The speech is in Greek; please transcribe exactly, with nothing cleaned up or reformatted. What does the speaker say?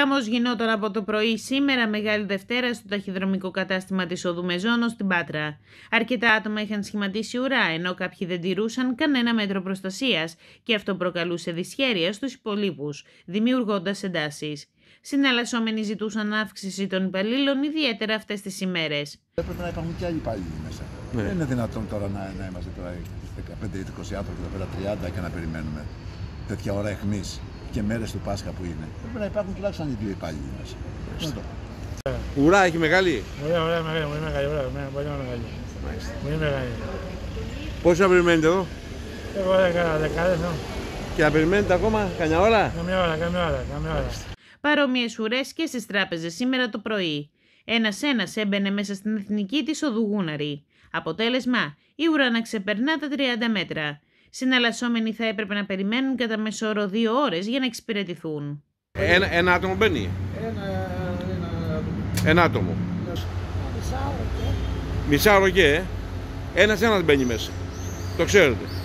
Χαμός γινόταν από το πρωί σήμερα, Μεγάλη Δευτέρα, στο ταχυδρομικό κατάστημα της οδού Μεζώνος στην Πάτρα. Αρκετά άτομα είχαν σχηματίσει ουρά, ενώ κάποιοι δεν τηρούσαν κανένα μέτρο προστασίας και αυτό προκαλούσε δυσχέρεια στους υπολείπους, δημιουργώντας εντάσεις. Συναλλασσόμενοι ζητούσαν αύξηση των υπαλλήλων, ιδιαίτερα αυτές τις ημέρες. Έπρεπε να υπάρχουν και άλλοι υπάλληλοι μέσα. Ναι. Δεν είναι δυνατόν τώρα να, να είμαστε τώρα δεκαπέντε ή είκοσι άνθρωποι, εδώ πέρα τριάντα και να περιμένουμε τέτοια ώρα αιχμής και μέρες του Πάσχα που είναι. Πρέπει να υπάρχουν τουλάχιστον οι δύο υπάλληλοι μέσα. Ουρά έχει μεγάλη. Ωραία, ωραία, μεγάλη, πολύ μεγάλη, ωραία, πολύ μεγάλη. Πολύ μεγάλη. Πόσο να περιμένετε εδώ? Εγώ έκανα δεκάδες, ναι. Και να περιμένετε ακόμα καμιά ώρα? Καμιά ώρα, καμιά ώρα, καμιά ώρα. Παρόμοιες ουρές και στις τράπεζες σήμερα το πρωί. Ένας-ένας έμπαινε μέσα στην εθνική της οδού Γούναρη. Αποτέλεσμα, η ουρά να ξεπερνά τα τριάντα μέτρα. Συναλλασσόμενοι θα έπρεπε να περιμένουν κατά μέσο όρο δύο ώρες για να εξυπηρετηθούν. Ένα, ένα άτομο μπαίνει. Ένα, ένα, Ένα άτομο. μισάωρο και. Μισάωρο και, ε. Ένας ένας μπαίνει μέσα. Το ξέρετε.